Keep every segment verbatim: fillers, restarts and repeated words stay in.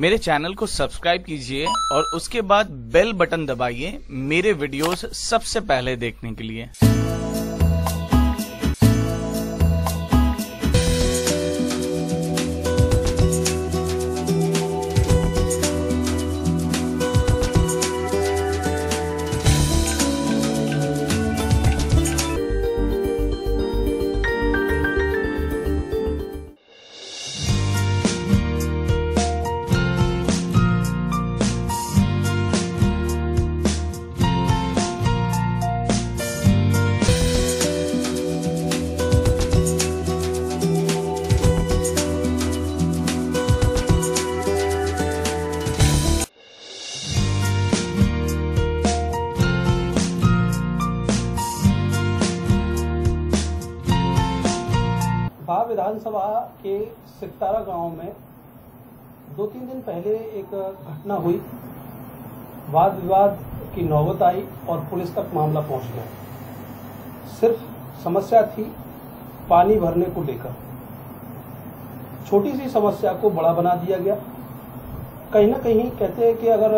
मेरे चैनल को सब्सक्राइब कीजिए और उसके बाद बेल बटन दबाइए मेरे वीडियोस सबसे पहले देखने के लिए। विधानसभा के सिकतारा गांव में दो तीन दिन पहले एक घटना हुई। वाद विवाद की नौबत आई और पुलिस तक मामला पहुंच गया। सिर्फ समस्या थी पानी भरने को लेकर। छोटी सी समस्या को बड़ा बना दिया गया। कहीं ना कहीं कहते हैं कि अगर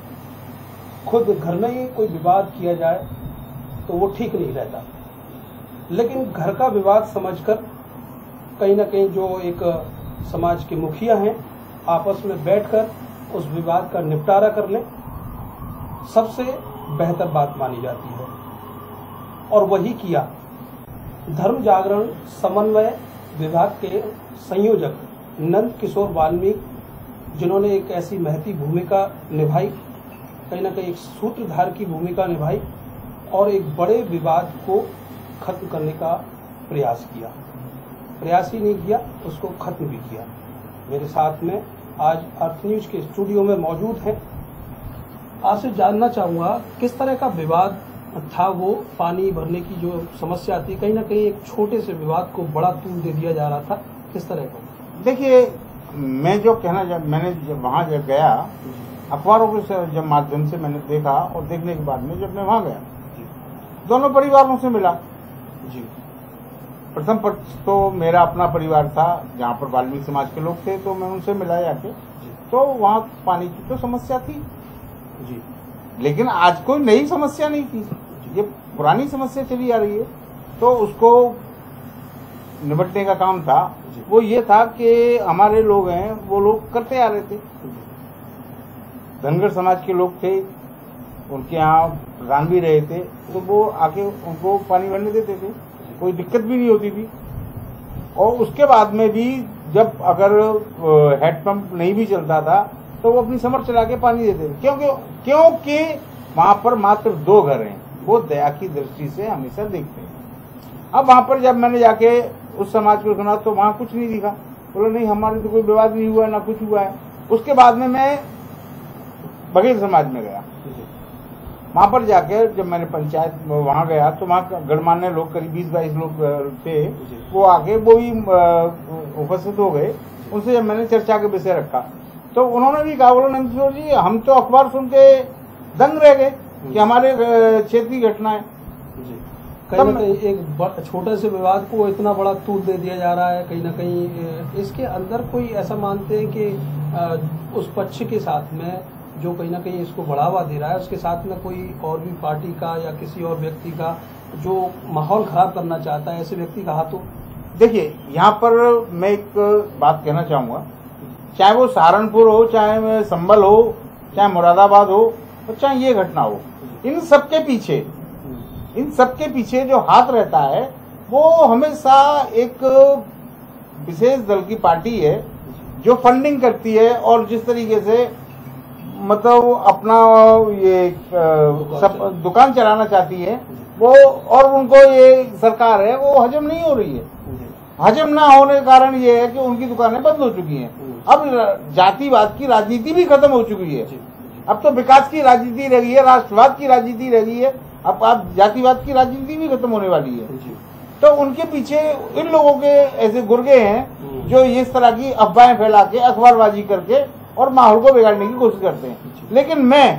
खुद घर में ही कोई विवाद किया जाए तो वो ठीक नहीं रहता, लेकिन घर का विवाद समझकर कहीं ना कहीं जो एक समाज के मुखिया हैं आपस में बैठकर उस विवाद का निपटारा कर लें, सबसे बेहतर बात मानी जाती है। और वही किया। धर्म जागरण समन्वय विभाग के संयोजक नंद किशोर वाल्मीकि, जिन्होंने एक ऐसी महती भूमिका निभाई, कहीं ना कहीं एक सूत्रधार की भूमिका निभाई और एक बड़े विवाद को खत्म करने का प्रयास किया। प्रयास ही नहीं किया, उसको खत्म भी किया। मेरे साथ में आज अर्थ न्यूज के स्टूडियो में मौजूद हैं। आपसे जानना चाहूंगा किस तरह का विवाद था वो पानी भरने की जो समस्या थी। कहीं ना कहीं एक छोटे से विवाद को बड़ा तूल दे दिया जा रहा था, किस तरह का? देखिए, मैं जो कहना जब मैंने जब वहाँ जब गया, अखबारों के जब माध्यम से मैंने देखा और देखने के बाद में जब मैं वहाँ गया, दोनों परिवारों से मिला जी। प्रथम पक्ष तो मेरा अपना परिवार था, जहाँ पर वाल्मीकि समाज के लोग थे, तो मैं उनसे मिला जाके। तो वहाँ पानी की तो समस्या थी जी, लेकिन आज कोई नई समस्या नहीं थी, ये पुरानी समस्या चली आ रही है। तो उसको निपटने का काम था। वो ये था कि हमारे लोग हैं, वो लोग करते आ रहे थे। धनगर समाज के लोग थे, उनके यहाँ प्रधान भी रहे थे, तो वो आके उनको पानी भरने देते थे, कोई दिक्कत भी नहीं होती थी। और उसके बाद में भी जब अगर हेड पंप नहीं भी चलता था तो वो अपनी समर चला के पानी देते थे, क्योंकि क्योंकि वहां पर मात्र दो घर हैं, वो दया की दृष्टि से हमेशा देखते हैं। अब वहां पर जब मैंने जाके उस समाज को सुना तो वहां कुछ नहीं दिखा। बोला नहीं, हमारे तो कोई विवाद नहीं हुआ है, ना कुछ हुआ है। उसके बाद में मैं बघेल समाज में गया। वहां पर जाके जब मैंने पंचायत वहां गया तो वहाँ गणमान्य लोग करीब बीस बाईस लोग थे, वो आके वो भी उपस्थित हो गए। उनसे जब मैंने चर्चा के विषय रखा तो उन्होंने भी कहा, बोला नंद किशोर जी, हम तो अखबार सुन के दंग रह गए कि हमारे क्षेत्र की घटना है। कहीं ना कहीं एक छोटे से विवाद को इतना बड़ा तूल दे दिया जा रहा है। कहीं ना कहीं इसके अंदर कोई ऐसा मानते हैं कि उस पक्ष के साथ में जो कहीं ना कहीं इसको बढ़ावा दे रहा है, उसके साथ में कोई और भी पार्टी का या किसी और व्यक्ति का जो माहौल खराब करना चाहता है, ऐसे व्यक्ति का हाथ हो? देखिए, यहाँ पर मैं एक बात कहना चाहूंगा, चाहे वो सहारनपुर हो, चाहे संभल हो, चाहे मुरादाबाद हो, और चाहे ये घटना हो, इन सबके पीछे इन सबके पीछे जो हाथ रहता है वो हमेशा एक विशेष दल की पार्टी है जो फंडिंग करती है और जिस तरीके से मतलब अपना ये सब दुकान चलाना चाहती है वो, और उनको ये सरकार है वो हजम नहीं हो रही है। हजम ना होने का कारण ये है कि उनकी दुकानें बंद हो चुकी हैं। अब जातिवाद की राजनीति भी खत्म हो चुकी है। अब तो विकास की राजनीति रह गई है, राष्ट्रवाद की राजनीति रह गई है। अब आप जातिवाद की राजनीति भी खत्म होने वाली है। तो उनके पीछे इन लोगों के ऐसे गुर्गे हैं जो इस तरह की अफवाहें फैला के अखबारबाजी करके और माहौल को बिगाड़ने की कोशिश करते हैं। लेकिन मैं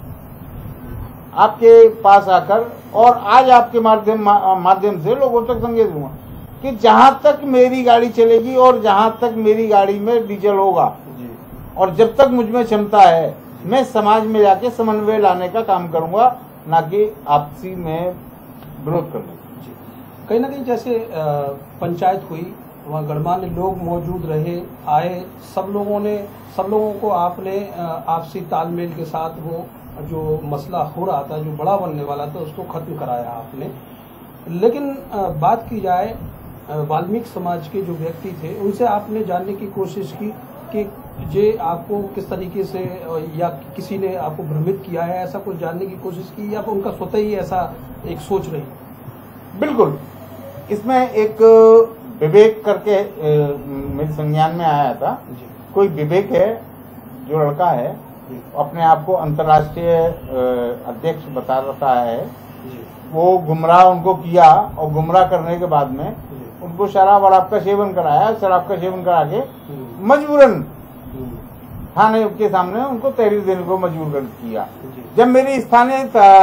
आपके पास आकर और आज आपके माध्यम माध्यम से लोगों तक संदेश दूंगा कि जहां तक मेरी गाड़ी चलेगी और जहां तक मेरी गाड़ी में डीजल होगा और जब तक मुझ में क्षमता है मैं समाज में जाके समन्वय लाने का काम करूंगा, ना कि आपसी में विरोध करने का। कहीं ना कहीं जैसे पंचायत हुई, वहाँ गणमान्य लोग मौजूद रहे, आए, सब लोगों ने सब लोगों को आपने आपसी तालमेल के साथ वो जो मसला हो रहा था, जो बड़ा बनने वाला था, उसको खत्म कराया आपने। लेकिन बात की जाए वाल्मीकि समाज के जो व्यक्ति थे, उनसे आपने जानने की कोशिश की कि जे आपको किस तरीके से या किसी ने आपको भ्रमित किया है, ऐसा कुछ जानने की कोशिश की या उनका स्वतः ही ऐसा एक सोच रही? बिल्कुल, इसमें एक विवेक करके मेरे संज्ञान में आया था। कोई विवेक है, जो लड़का है अपने आप को अंतर्राष्ट्रीय अध्यक्ष बता रहा है, वो गुमराह उनको किया और गुमराह करने के बाद में उनको शराब वराब का सेवन कराया, शराब का सेवन करा के मजबूरन थाने के सामने उनको तहरीर देने को मजबूर कर किया। जब मेरी स्थानीय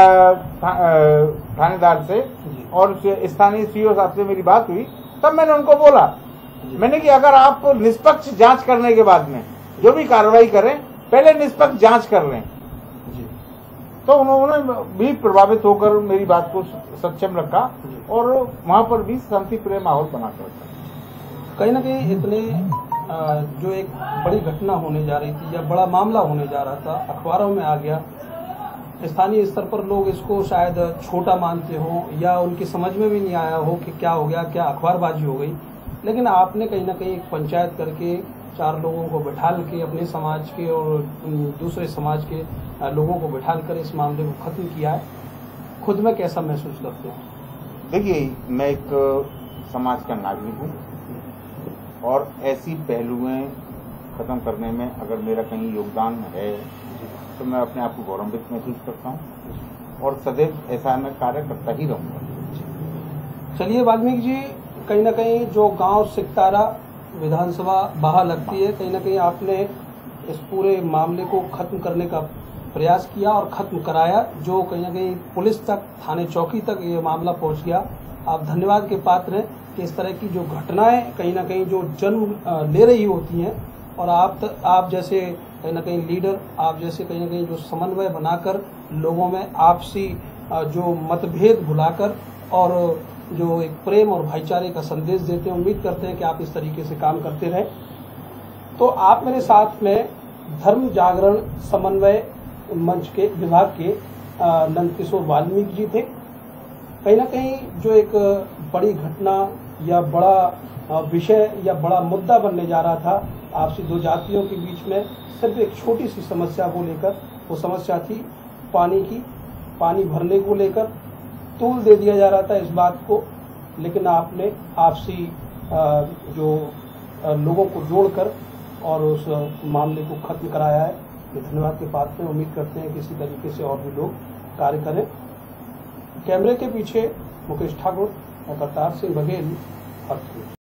थानेदार से और स्थानीय सीओ साहब से मेरी बात हुई, तब मैंने उनको बोला, मैंने कि अगर आप निष्पक्ष जांच करने के बाद में जो भी कार्रवाई करें, पहले निष्पक्ष जांच कर लें। तो उन्होंने भी प्रभावित होकर मेरी बात को सक्षम रखा और वहां पर भी शांति प्रिय माहौल बना कर रखा। कहीं ना कहीं इतने जो एक बड़ी घटना होने जा रही थी या बड़ा मामला होने जा रहा था, अखबारों में आ गया, स्थानीय स्तर पर लोग इसको शायद छोटा मानते हो या उनकी समझ में भी नहीं आया हो कि क्या हो गया, क्या अखबारबाजी हो गई। लेकिन आपने कहीं ना कहीं एक पंचायत करके चार लोगों को बैठाल के, अपने समाज के और दूसरे समाज के लोगों को बैठाल कर इस मामले को खत्म किया है। खुद में कैसा महसूस करते हैं? देखिए, मैं एक समाज का नागरिक हूँ और ऐसी पहलुएं खत्म करने में अगर मेरा कहीं योगदान है तो मैं अपने आप को गौरवान्वित महसूस करता हूँ और सदैव ऐसा मैं कार्य करता ही रहूंगा। चलिए वाल्मीकि जी, कहीं ना कहीं जो गांव सिकतारा विधानसभा बाहर लगती है, कहीं ना कहीं आपने इस पूरे मामले को खत्म करने का प्रयास किया और खत्म कराया, जो कहीं ना कहीं पुलिस तक, थाने चौकी तक ये मामला पहुंच गया। आप धन्यवाद के पात्र हैं कि इस तरह की जो घटनाएं कहीं ना कहीं जो जन्म ले रही होती हैं और आप आप जैसे कहीं ना कहीं लीडर, आप जैसे कहीं ना कहीं जो समन्वय बनाकर लोगों में आपसी जो मतभेद भुलाकर और जो एक प्रेम और भाईचारे का संदेश देते हैं, उम्मीद करते हैं कि आप इस तरीके से काम करते रहें। तो आप मेरे साथ में धर्म जागरण समन्वय मंच के विभाग के नंदकिशोर वाल्मीकि जी थे। कहीं ना कहीं जो एक बड़ी घटना या बड़ा विषय या बड़ा मुद्दा बनने जा रहा था आपसी दो जातियों के बीच में, सिर्फ एक छोटी सी समस्या को लेकर, वो समस्या थी पानी की, पानी भरने को लेकर तूल दे दिया जा रहा था इस बात को, लेकिन आपने आपसी जो लोगों को जोड़कर और उस मामले को खत्म कराया है। धन्यवाद के पात्र में उम्मीद करते हैं कि इसी तरीके से और भी लोग कार्य करें। कैमरे के पीछे मुकेश ठाकुर और करतार सिंह बघेल।